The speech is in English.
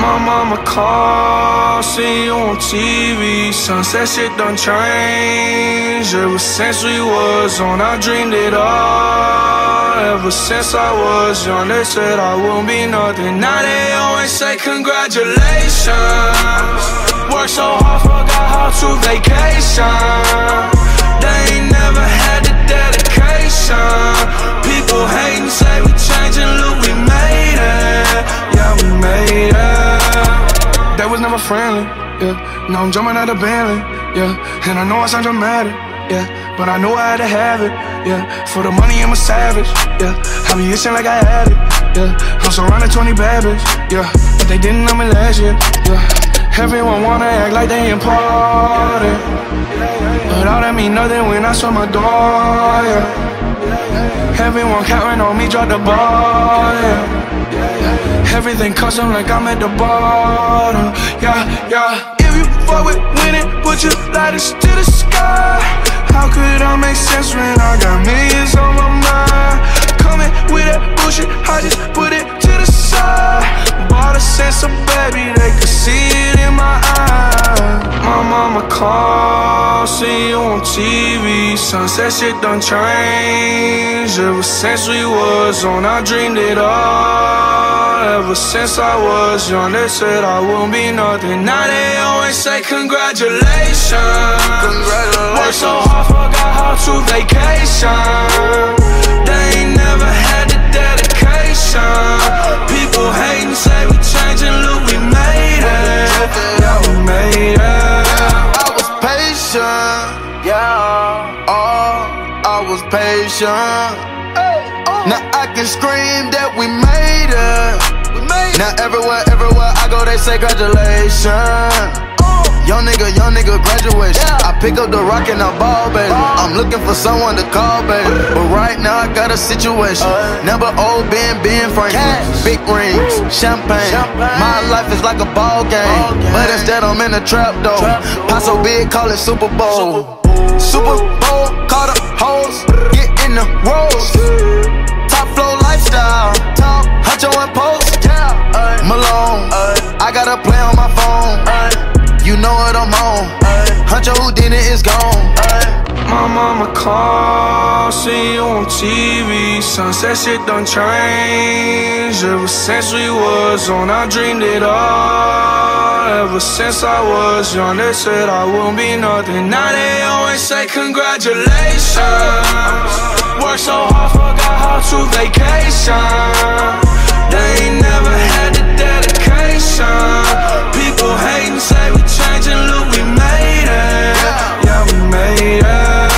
My mama called, see you on TV. Sunset shit done changed. Ever since we was on, I dreamed it all. Ever since I was young, they said I won't be nothing. Now they always say congratulations. Worked so hard, forgot how to vacation. They ain't never had the dedication. People hating, say we changing, look, we made it. Yeah, we made it. They was never friendly, yeah. Now I'm jumping out of Bentley, yeah. And I know I sound dramatic, yeah, but I know I had to have it, yeah. For the money, I'm a savage, yeah. I be itching like I had it, yeah. I'm surrounded 20 bad bitches, yeah. But they didn't know me last year, yeah. Everyone wanna act like they important, but all that mean nothing when I saw my door, yeah. Everyone counting on me, drop the ball, yeah. Everything custom like I'm at the bottom, yeah, yeah. If you fuck with winning, put your lighters to the sky. How could I make sense when I got millions on my mind? Coming with that bullshit, I just put it to the side. Bought a sense of baby, they could see it in my eyes. My mama called, see you on TV. Sunset shit done changed. Ever since we was on, I dreamed it all. Ever since I was young, they said I won't be nothing. Now they always say congratulations. Worked so hard, forgot how to vacation. They ain't never had the dedication. People hating, say we changing, look, we made it. Yeah, we made it. I was patient, yeah. Oh, I was patient. Now I can scream that we made it. Now everywhere I go, they say congratulations. Young nigga graduation. I pick up the rock and I ball, baby. I'm looking for someone to call, baby. But right now I got a situation. Never old Ben Franklin. Big rings, champagne. My life is like a ball game, but instead I'm in a trap though. Pot so big, call it Super Bowl. Super Bowl, call the hoes, get in the rolls. Top flow lifestyle, Huncho and Post. Malone, I got a play on my phone. You know what I'm on. Huncho who did it is gone. My mama called, see you on TV. Sunset shit done changed. Ever since we was on, I dreamed it all. Ever since I was young, they said I won't be nothing. Now they always say congratulations. Worked so hard, forgot how to vacation. They ain't never had the dedication. People hating, say we changing, look, we made it. Yeah, we made it.